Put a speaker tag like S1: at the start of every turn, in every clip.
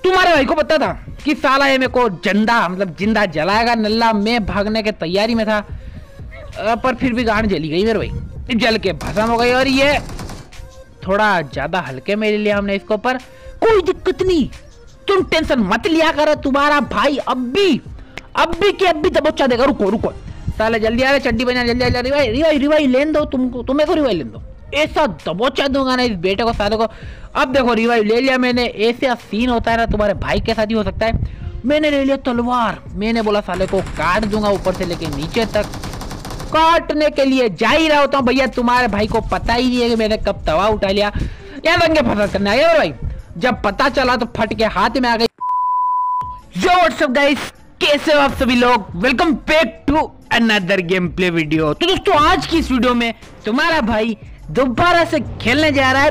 S1: तुम्हारे भाई को पता था कि साला ये मेरे को जिंदा जलाएगा। नल्ला मैं भागने के तैयारी में था, पर फिर भी गांड जली गई मेरे भाई, जल के भस्म हो गई। और ये थोड़ा ज्यादा हल्के में ले लिया हमने इसको, पर कोई दिक्कत नहीं, तुम टेंशन मत लिया करो। तुम्हारा भाई अब भी दबोचा देगा। रुको साले जल्दी आ रहे, चड्डी बना जल्दी रिवाई लेन दो, तुम्हें को रिवाई लेन दो। ऐसा दबोचा दूंगा ना इस बेटे को साले को। अब देखो रिवाइव ले लिया मैंने। ऐसा सीन होता है ना तुम्हारे भाई के साथ ही हो सकता है। मैंने ले लिया तलवार, मैंने बोला साले को काट दूंगा ऊपर से लेके नीचे तक। काटने के लिए जा ही रहा होता हूँ भैया, तुम्हारे भाई को पता ही नहीं है कि मैंने कब तवा उठा लिया। या दंगे फसाद करने आ गया भाई। जब पता चला तो फट के हाथ में आ गई। यो व्हाट्सअप गाइस, कैसे हो आप सभी लोग? Welcome back to another game play video. तो दोस्तों आज की इस वीडियो में तुम्हारा भाई दोबारा से खेलने जा रहा है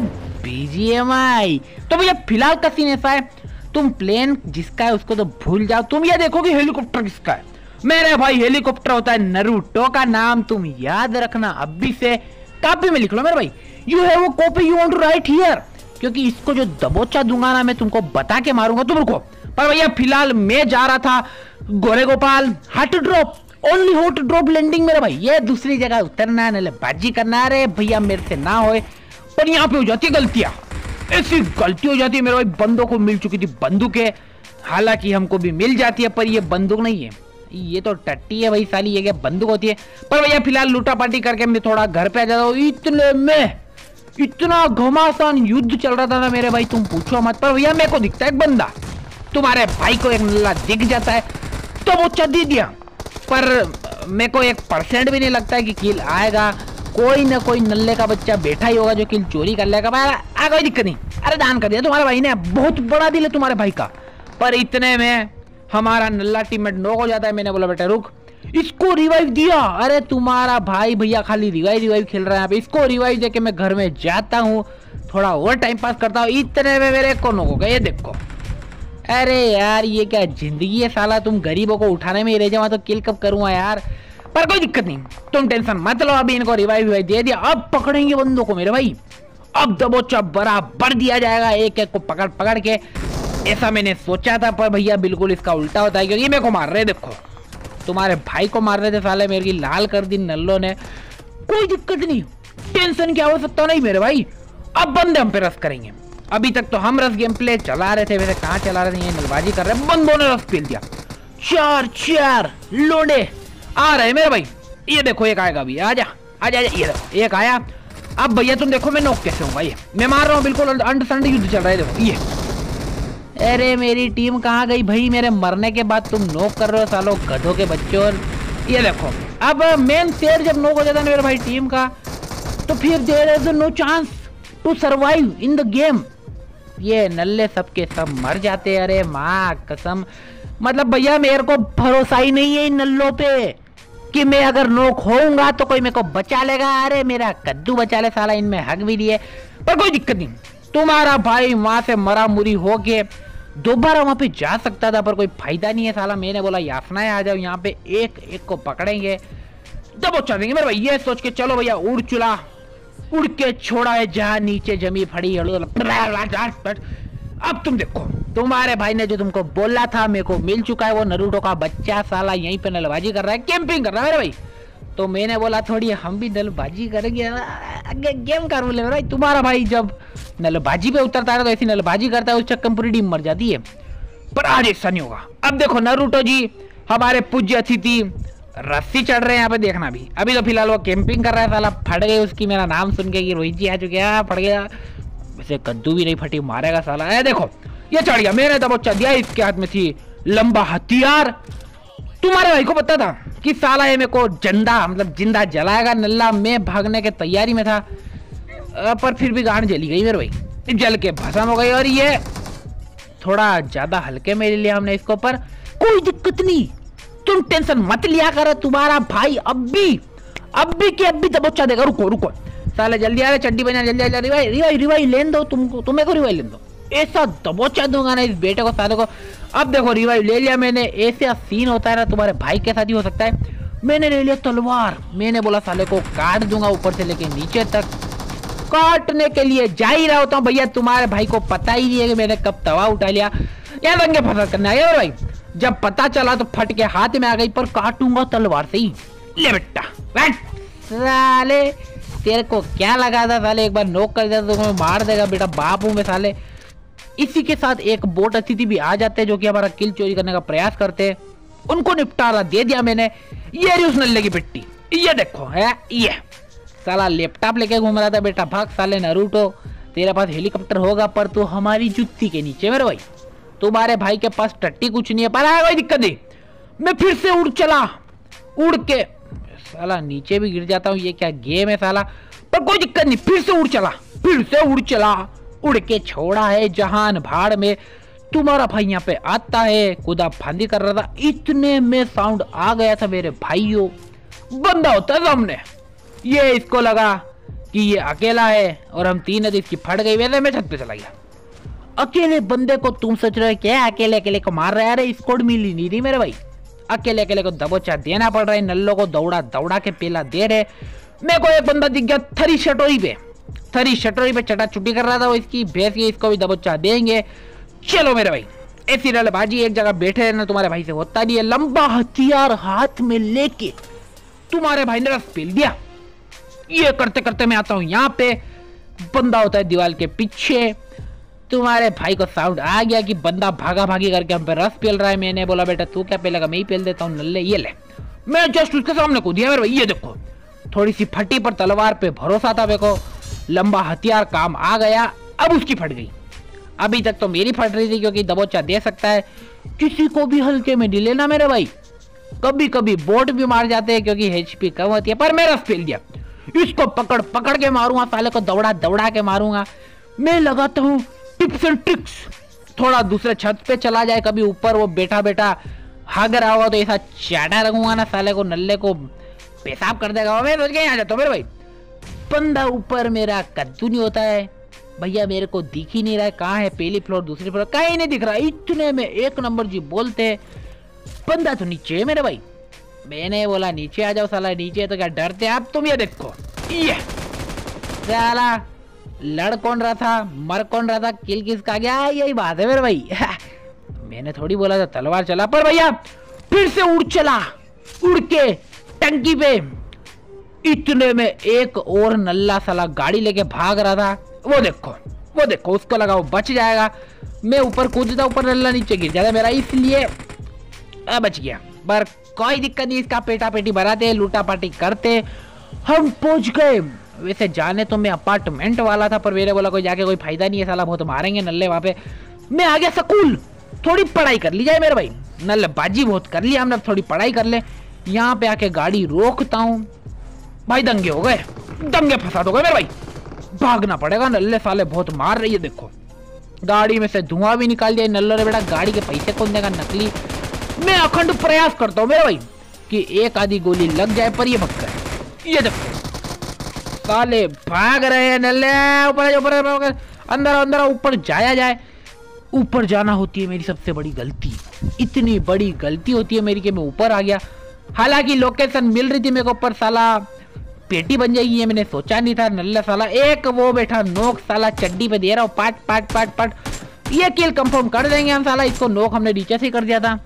S1: BGMI। तो भैया फिलहाल का सीन ऐसा है, तुम प्लेन जिसका है उसको तो भूल जाओ, तुम ये देखो कि हेलीकॉप्टर किसका है। मेरे भाई हेलीकॉप्टर होता है नरूटो का, नाम तुम याद रखना अभी से, कॉपी में लिख लो मेरे भाई। You have a copy you want to write here, क्योंकि इसको जो दबोचा दूंगा ना मैं तुमको बता के मारूंगा, तुम रुको। पर भैया फिलहाल मैं जा रहा था गोरे Gopal hot drop, only hot drop landing मेरे भाई। ये दूसरी जगह उतरना है, नलेबाजी करना है। अरे भैया मेरे से ना होए, पर यहाँ पे हो जाती है गलतियां, ऐसी गलती हो जाती है मेरे भाई। बंदों को मिल चुकी थी बंदूकें, हालांकि हमको भी मिल जाती है, पर ये बंदूक नहीं है, ये तो टट्टी है भाई साली, ये क्या बंदूक होती है। पर भैया फिलहाल लूटा पार्टी करके मैं थोड़ा घर पे आ जाता हूँ। इतने में इतना घमासान युद्ध चल रहा था ना मेरे भाई, तुम पूछो मत। पर भैया मेरे को दिखता है एक बंदा, तुम्हारे भाई को एक नल्ला दिख जाता है तो वो चदी दिया, पर मेरे को 1% भी नहीं लगता है कि किल आएगा। कोई ना कोई नल्ले का बच्चा बैठा ही होगा जो किल चोरी कर लेगा। कोई दिक्कत नहीं, अरे दान कर दिया तुम्हारे भाई ने, बहुत बड़ा दिल है तुम्हारे भाई का। पर इतने में हमारा नल्ला टीममेट नॉक हो जाता है। मैंने बोला बेटा रुक, इसको रिवाइव दिया। अरे तुम्हारा भाई भैया खाली रिवाइव खेल रहा है यहाँ पे। इसको रिवाइव देके मैं घर में जाता हूँ, थोड़ा और टाइम पास करता हूँ। इतने में मेरे को नॉक हो गया, ये देखो। अरे यार ये क्या जिंदगी है साला, तुम गरीबों को उठाने में ही रह जाओ तो किल कब करूंगा यार। पर कोई दिक्कत नहीं, तुम टेंशन मत लो, अभी इनको रिवाइव दे दिया। अब पकड़ेंगे बंदों को मेरे भाई, अब दबोचा बराबर दिया जाएगा एक एक को पकड़ के। ऐसा मैंने सोचा था, पर भैया बिल्कुल इसका उल्टा होता है, क्योंकि मेरे को मार रहे, देखो तुम्हारे भाई को मार रहे थे साले, मेरी लाल कर दी नल्लों ने। कोई दिक्कत नहीं, टेंशन की आवश्यकता नहीं मेरे भाई। अब बंदे हम पे रस करेंगे। अभी तक तो हम रस गेम प्ले चला रहे थे, वैसे कहाँ चला रहे थे, ये नलबाजी कर रहे हैं। बंदों ने रस पील दिया, चार लोडे आ रहे मेरे भाई। ये देखो एक आएगा अभी, आजा, ये देखो एक आया। अब भैया तुम देखो मैं नॉक कैसे हूँ भाई, मैं मार रहा हूँ, बिल्कुल अंडरस्टैंड युद्ध चल रहा है, देखो ये। अरे मेरी टीम कहाँ गई भाई, मेरे मरने के बाद तुम नॉक कर रहे हो सालो गधों के बच्चों। ये देखो अब मेन शेर जब नॉक हो जाता है मेरे भाई टीम का, तो फिर there is no chance to survive in the game. ये नल्ले सबके सब मर जाते हैं। अरे माँ कसम, मतलब भैया मेरे को भरोसा ही नहीं है इन नल्लों पे कि मैं अगर नोक होऊंगा तो कोई मेरे को बचा लेगा। अरे मेरा कद्दू बचा ले साला, इनमें हक भी दिए। पर कोई दिक्कत नहीं, तुम्हारा भाई वहां से मरा मुरी होके दोबारा वहां पे जा सकता था, पर कोई फायदा नहीं है साला। मैंने बोला याफनाएं आ जाओ यहाँ पे, एक एक को पकड़ेंगे, दबोचा देंगे मेरे भाई। ये सोच के चलो भैया, उड़ चुला उड़ के छोड़ा है जहां नीचे जमी फड़ी। अब तुम देखो, तुम्हारे भाई ने जो तुमको बोला था मेरे को मिल चुका है, वो नरूटो का बच्चा साला यहीं पे नलबाजी कर रहा है, कैंपिंग कर रहा है मेरे भाई। तो मैंने बोला थोड़ी हम भी नलबाजी करेंगे, गेम का रूल है भाई। तुम्हारा भाई जब नलबाजी पे उतरता है तो ऐसी नलबाजी करता है, उस चक्कर में पूरी टीम मर जाती है। पर आज ऐसा नहीं होगा। अब देखो नरूटो जी हमारे पूज्य अतिथि रस्सी चढ़ रहे हैं यहाँ पे, देखना भी। अभी तो फिलहाल वो कैंपिंग कर रहा है साला, फट गई उसकी मेरा नाम सुन के कि रोहित जी आ चुके हैं, फट गया। वैसे कद्दू भी नहीं फटी, मारेगा साला। है देखो ये चढ़ गया, मैंने दबोचा दिया, इसके हाथ में थी लंबा हथियार। तुम्हारे भाई को पता था कि साला ये मेरे को जिंदा जलाएगा। नल्ला मैं भागने के तैयारी में था, पर फिर भी गांड जली गई मेरे भाई, जल के भस्म हो गई। और ये थोड़ा ज्यादा हल्के में ले लिया हमने इसको, पर कोई दिक्कत नहीं, तुम टेंशन मत लिया करो। तुम्हारा भाई अब भी दबोचा देगा। रुको साले जल्दी आ रहे, चड्डी बना जल्दी रिवाइव लेन दो, तुम्हें को रिवाइव लेन दो। ऐसा दबोचा दूंगा ना इस बेटे को साले को। अब देखो रिवाइव ले लिया मैंने। ऐसा सीन होता है ना तुम्हारे भाई के साथ ही हो सकता है। मैंने ले लिया तलवार, मैंने बोला साले को काट दूंगा ऊपर से लेके नीचे तक। काटने के लिए जा ही रहा होता हूँ भैया, तुम्हारे भाई को पता ही नहीं है कि मैंने कब तवा उठा लिया। क्या दंगे फसाद करने आ गया भाई। जब पता चला तो फट के हाथ में आ गई, पर काटूंगा तलवार से ही। ले बेटा बैठ। साले तेरे को क्या लगा था साले, एक बार नोक कर दिया तो मार देगा बेटा, बाप हूं मैं साले। इसी के साथ एक बोट अतिथि भी आ जाते हैं जो कि हमारा किल चोरी करने का प्रयास करते हैं। उनको निपटारा दे दिया मैंने। ये रही उस नल्ले की पिट्टी, ये देखो है, ये साला लैपटॉप लेके घूम रहा था बेटा। भाग साले नरूटो, तेरे पास हेलीकॉप्टर होगा पर तू हमारी जुत्ती के नीचे मेरे भाई। तुम्हारे भाई के पास टट्टी कुछ नहीं है, पर कोई दिक्कत नहीं। मैं फिर से उड़ चला, उड़ के साला नीचे भी गिर जाता हूँ। ये क्या गेम है साला, पर कोई दिक्कत नहीं, फिर से उड़ चला, फिर से उड़ चला। उड़ के छोड़ा है जहान भाड़ में। तुम्हारा भाई यहाँ पे आता है, कूदा फांदी कर रहा था, इतने में साउंड आ गया था मेरे भाइयों, बंदा होता है सामने। ये इसको लगा कि ये अकेला है और हम तीन नदी इसकी फट गई। वैसे मैं छत पे चला गया। अकेले बंदे को तुम सोच रहे हो क्या अकेले अकेले को मार रहे? अरे स्कोड मिली नहीं रही मेरे भाई, अकेले अकेले को दबोचा देना पड़ रहा है। नल्लो को दौड़ा दौड़ा के पेला दे रहे। मेरे को एक बंदा दिख गया थरी शटोरी पे चटा चुटी कर रहा था वो इसकी भैंस की, इसको भी दबोचा देंगे। चलो मेरे भाई, ऐसी रलबाजी एक जगह बैठे रहना तुम्हारे भाई से होता नहीं है। लंबा हथियार हाथ में लेके तुम्हारे भाई ने रस पील दिया। ये करते करते मैं आता हूं यहाँ पे, बंदा होता है दीवार के पीछे। तुम्हारे भाई को साउंड आ गया कि बंदा भागा भागी करके हम पे रस पेल रहा है। मैंने बोला बेटा तू क्या पेलेगा, मैं ही पेल देता हूँ नल्ले, ये ले। मैं जस्ट उसके सामने कूद दिया मेरे भाई। ये देखो थोड़ी सी फटी पर तलवार पे भरोसा था मेरे को, लंबा हथियार काम आ गया। अब उसकी फट गई। अभी तक तो मेरी फट रही थी क्योंकि दबोचा दे सकता है, किसी को भी हल्के में नहीं लेना मेरे भाई। कभी कभी बोट भी मार जाते हैं क्योंकि एचपी कम होती है, पर मैं रस पेल दिया। इसको पकड़ पकड़ के मारूंगा, साले को दौड़ा दौड़ा के मारूंगा। मैं लगाता हूँ टिप्स एंड ट्रिक्स, थोड़ा दूसरे छत पे चला जाए, कभी ऊपर वो बैठा बैठा हाग रहा होगा तो ऐसा चाटा रखूंगा ना साले को, नल्ले को पेशाब कर देगा। मैं सोच के यहाँ जाता हूँ मेरे भाई। बंदा ऊपर मेरा कद्दू नहीं होता है भैया, मेरे को दिख ही नहीं रहा है कहाँ है, पहली फ्लोर दूसरी फ्लोर कहीं नहीं दिख रहा। इतने में एक नंबर जी बोलते बंदा तो नीचे है मेरे भाई। मैंने बोला नीचे आ जाओ साला, नीचे है तो क्या डरते आप तुम। ये देखो ये साला लड़ कौन रहा था, मर कौन रहा था, किल किसका गया, यही बात है मेरे भाई। मैंने थोड़ी बोला था तलवार चला, पर भैया फिर से उड़ चला, उड़ के टंकी पे। इतने में एक और नल्ला साला गाड़ी लेके भाग रहा था। वो देखो उसको लगा वो बच जाएगा। मैं ऊपर कूदता, ऊपर नल्ला नीचे गिर जाता मेरा, इसलिए बच गया। पर कोई दिक्कत नहीं, इसका पेटा पेटी बनाते, लूटा पाटी करते। हम पहुंच गए। वैसे जाने तो मैं अपार्टमेंट वाला था, पर मेरे बोला कोई जाके कोई फायदा नहीं है साला, बहुत मारेंगे नल्ले वहां पे। मैं आ गया स्कूल, थोड़ी पढ़ाई कर ली जाए मेरे भाई। नल्लेबाजी बहुत कर लिया हमने, थोड़ी पढ़ाई कर ले। यहाँ पे आके गाड़ी रोकता हूँ भाई, दंगे हो गए, दंगे फसाद हो गए मेरे भाई। भागना पड़ेगा, नल्ले साले बहुत मार रही है। देखो गाड़ी में से धुआं भी निकाल दिया नल्ले ने बेटा। गाड़ी के पैसे कौन देगा नकली। मैं अखंड प्रयास करता हूँ मेरे भाई कि एक आधी गोली लग जाए, पर ये भग गए। ये देखो साले भाग रहे हैं नल्ले। ऊपर अंदर अंदर ऊपर जाया जाए। ऊपर जाना होती है मेरी सबसे बड़ी गलती, इतनी बड़ी गलती होती है मेरी कि मैं ऊपर आ गया। हालांकि लोकेशन मिल रही थी मेरे को, ऊपर साला पेटी बन जाएगी ये मैंने सोचा नहीं था। नल्ला साला एक वो बैठा नोक साला चड्डी पे दे रहा हूँ, पाट पाट पाट पाट। ये किल कंफर्म कर देंगे हम साला। इसको नोक हमने नीचे से कर दिया था,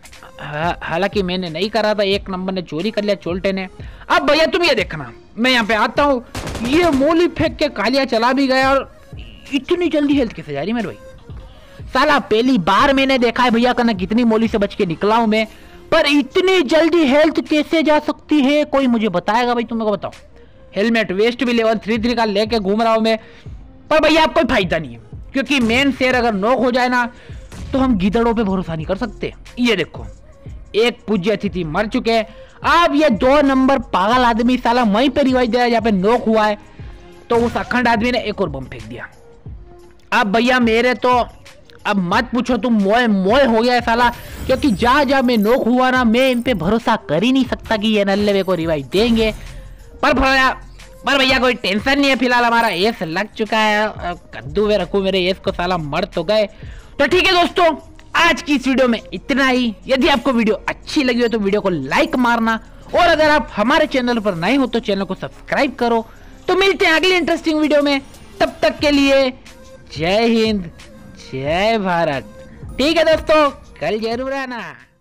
S1: हालांकि मैंने नहीं करा था, एक नंबर ने चोरी कर लिया चोल्टे ने। अब भैया तुम ये देखना, मैं यहाँ पे आता हूँ, ये मोली फेंक के कालिया चला भी गया। और इतनी जल्दी हेल्थ कैसे जा रही मेरे भाई। साला पहली बार मैंने देखा है भैया करना, कितनी मोली से बच के निकला हूं मैं, पर इतनी जल्दी हेल्थ कैसे जा सकती है कोई मुझे बताएगा भाई, तुम मेरे को बताओ। हेलमेट वेस्ट भी लेवल 3 का लेके घूम रहा हूं मैं, पर भैया अब कोई फायदा नहीं है, क्योंकि मेन शेर अगर नॉक हो जाए ना तो हम गिदड़ों पे भरोसा नहीं कर सकते। ये देखो एक पूज्य अतिथि मर चुके हैं। अब ये 2 नंबर पागल आदमी साला वहीं पे रिवाइज दे रहा है जहाँ पे नॉक हुआ है, तो उस अखंड आदमी ने एक और बम फेंक दिया। अब भैया मेरे तो अब मत पूछो तुम, मोए मोए हो गया है साला, क्योंकि जहां जहां मैं नॉक हुआ ना, मैं इन पे भरोसा कर ही नहीं सकता कि ये नल्ले वे को रिवाइव देंगे। पर भैया कोई टेंशन नहीं है, फिलहाल हमारा एस लग चुका है। कद्दू में रखू मेरे एस को, साला मर तो गए। तो ठीक है दोस्तों, आज की इस वीडियो में इतना ही। यदि आपको वीडियो अच्छी लगी हो तो वीडियो को लाइक मारना, और अगर आप हमारे चैनल पर नए हो तो चैनल को सब्सक्राइब करो। तो मिलते हैं अगली इंटरेस्टिंग वीडियो में, तब तक के लिए जय हिंद जय भारत। ठीक है दोस्तों, कल जरूर आना।